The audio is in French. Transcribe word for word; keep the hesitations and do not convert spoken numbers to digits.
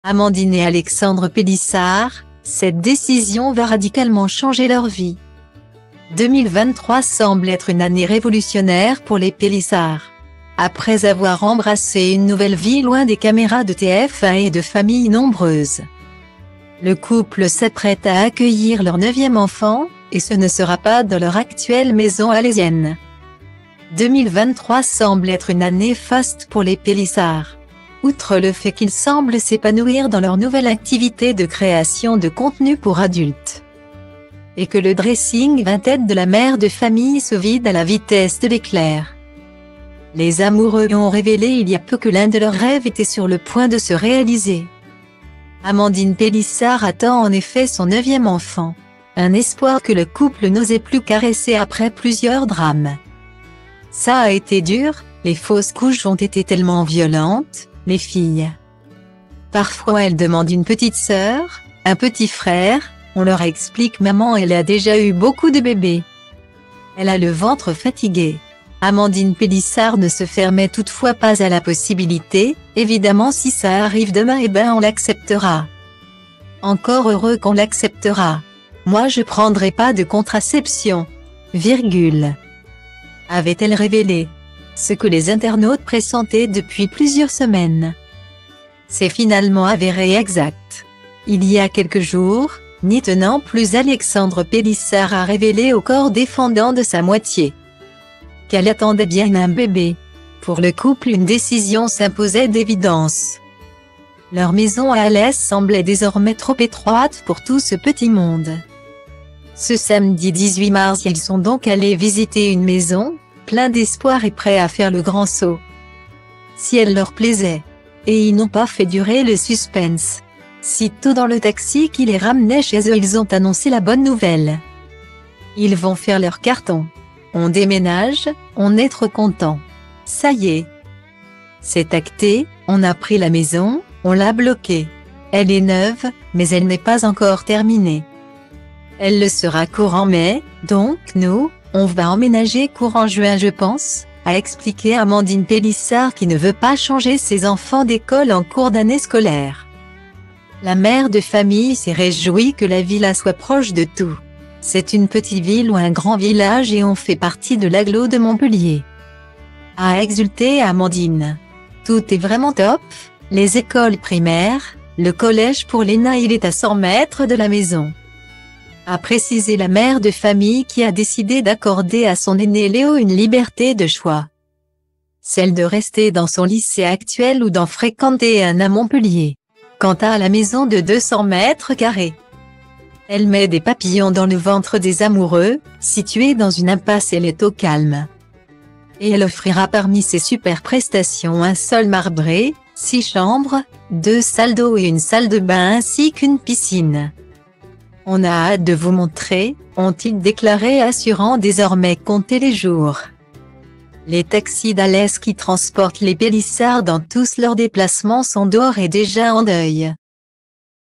Amandine et Alexandre Pélissard, cette décision va radicalement changer leur vie. deux mille vingt-trois semble être une année révolutionnaire pour les Pélissard. Après avoir embrassé une nouvelle vie loin des caméras de T F un et de familles nombreuses, le couple s'apprête à accueillir leur neuvième enfant, et ce ne sera pas dans leur actuelle maison alésienne. deux mille vingt-trois semble être une année faste pour les Pélissard. Outre le fait qu'ils semblent s'épanouir dans leur nouvelle activité de création de contenu pour adultes, et que le dressing vintage de la mère de famille se vide à la vitesse de l'éclair, les amoureux ont révélé il y a peu que l'un de leurs rêves était sur le point de se réaliser. Amandine Pélissard attend en effet son neuvième enfant, un espoir que le couple n'osait plus caresser après plusieurs drames. Ça a été dur, les fausses couches ont été tellement violentes, les filles. Parfois elles demandent une petite sœur, un petit frère, on leur explique maman elle a déjà eu beaucoup de bébés. Elle a le ventre fatigué. Amandine Pélissard ne se fermait toutefois pas à la possibilité, évidemment si ça arrive demain eh ben on l'acceptera. Encore heureux qu'on l'acceptera. Moi je prendrai pas de contraception. Virgule. Avait-elle révélé ce que les internautes pressentaient depuis plusieurs semaines. C'est finalement avéré exact. Il y a quelques jours, n'y tenant plus Alexandre Pélissard a révélé au corps défendant de sa moitié qu'elle attendait bien un bébé. Pour le couple une décision s'imposait d'évidence. Leur maison à Alès semblait désormais trop étroite pour tout ce petit monde. Ce samedi dix-huit mars ils sont donc allés visiter une maison, plein d'espoir et prêts à faire le grand saut, si elle leur plaisait. Et ils n'ont pas fait durer le suspense. Sitôt dans le taxi qui les ramenait chez eux ils ont annoncé la bonne nouvelle. Ils vont faire leur carton. On déménage, on est trop content. Ça y est. C'est acté, on a pris la maison, on l'a bloquée. Elle est neuve, mais elle n'est pas encore terminée. Elle le sera courant mai, donc nous, on va emménager courant juin je pense, a expliqué Amandine Pélissard qui ne veut pas changer ses enfants d'école en cours d'année scolaire. La mère de famille s'est réjouie que la villa soit proche de tout. C'est une petite ville ou un grand village et on fait partie de l'agglo de Montpellier, a exulté Amandine. Tout est vraiment top, les écoles primaires, le collège pour Léna il est à cent mètres de la maison, a précisé la mère de famille qui a décidé d'accorder à son aîné Léo une liberté de choix. Celle de rester dans son lycée actuel ou d'en fréquenter un à Montpellier. Quant à la maison de deux cents mètres carrés, elle met des papillons dans le ventre des amoureux, située dans une impasse elle est au calme. Et elle offrira parmi ses super prestations un sol marbré, six chambres, deux salles d'eau et une salle de bain ainsi qu'une piscine. On a hâte de vous montrer, ont-ils déclaré assurant désormais compter les jours. Les taxis d'Alès qui transportent les Pélissard dans tous leurs déplacements sont d'ores et déjà en deuil.